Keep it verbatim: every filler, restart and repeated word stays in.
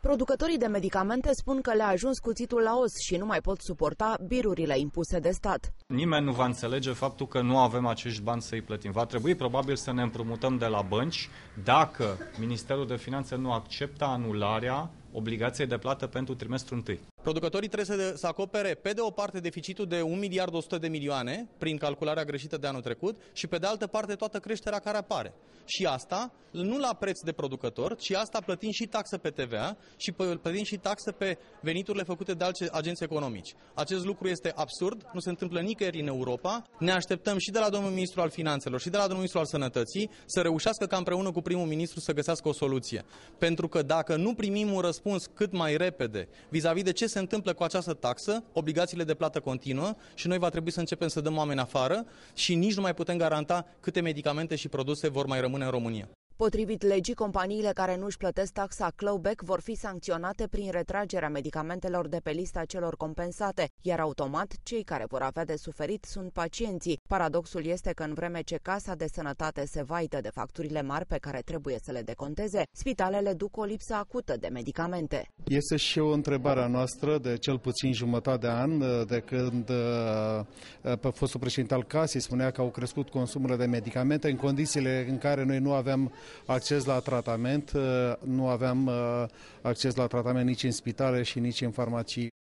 Producătorii de medicamente spun că le-a ajuns cuțitul la os și nu mai pot suporta birurile impuse de stat. Nimeni nu va înțelege faptul că nu avem acești bani să-i plătim. Va trebui probabil să ne împrumutăm de la bănci dacă Ministerul de Finanțe nu acceptă anularea obligației de plată pentru trimestrul întâi. Producătorii trebuie să, să acopere pe de o parte deficitul de un miliard o sută de milioane prin calcularea greșită de anul trecut și pe de altă parte toată creșterea care apare. Și asta nu la preț de producător, ci asta plătind și taxă pe T V A și plătind și taxă pe veniturile făcute de alți agenți economici. Acest lucru este absurd, nu se întâmplă nicăieri în Europa. Ne așteptăm și de la domnul ministru al Finanțelor și de la domnul ministru al Sănătății să reușească ca împreună cu primul ministru să găsească o soluție. Pentru că dacă nu primim un răspuns cât mai repede vis-a-vis de ce se întâmplă cu această taxă, obligațiile de plată continuă și noi va trebui să începem să dăm oameni afară și nici nu mai putem garanta câte medicamente și produse vor mai rămâne în România. Potrivit legii, companiile care nu își plătesc taxa clawback vor fi sancționate prin retragerea medicamentelor de pe lista celor compensate, iar automat cei care vor avea de suferit sunt pacienții. Paradoxul este că în vreme ce Casa de Sănătate se vaită de facturile mari pe care trebuie să le deconteze, spitalele duc o lipsă acută de medicamente. Este și o întrebare a noastră de cel puțin jumătate de an, de când pe fostul președinte al Casei spunea că au crescut consumurile de medicamente în condițiile în care noi nu aveam acces la tratament, nu aveam acces la tratament nici în spitale și nici în farmacii.